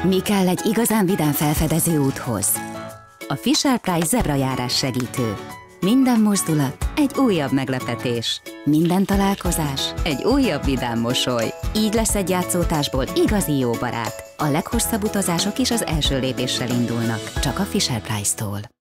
Mi kell egy igazán vidám felfedező úthoz? A Fisher-Price zebrajárás segítő. Minden mozdulat egy újabb meglepetés. Minden találkozás egy újabb vidám mosoly. Így lesz egy játszótársból igazi jó barát. A leghosszabb utazások is az első lépéssel indulnak, csak a Fisher-Price-tól.